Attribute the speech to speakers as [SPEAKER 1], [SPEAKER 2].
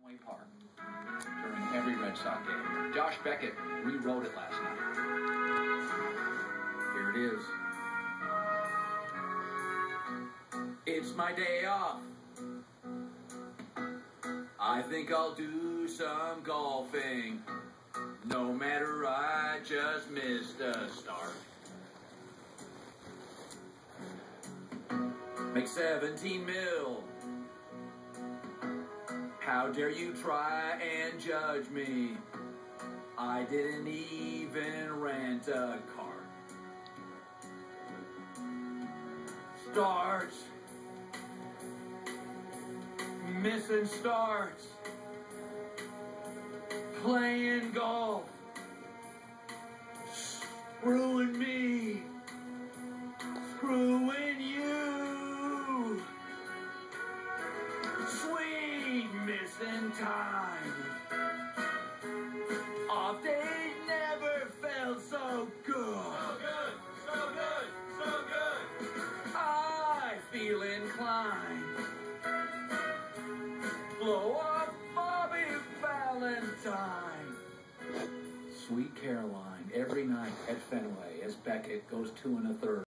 [SPEAKER 1] Park during every Red Sox game. Josh Beckett rewrote it last night. Here it is. It's my day off. I think I'll do some golfing. No matter, I just missed a start. Make 17 mil. How dare you try and judge me? I didn't even rent a car. Starts. Missing starts. Playing golf. Screwing me. Screwing you. Sweet missing time. Off day never felt so good.
[SPEAKER 2] So good, so good, so good.
[SPEAKER 1] I feel inclined. Blow off Bobby Valentine. Sweet Caroline every night at Fenway as Beckett goes 2 1/3.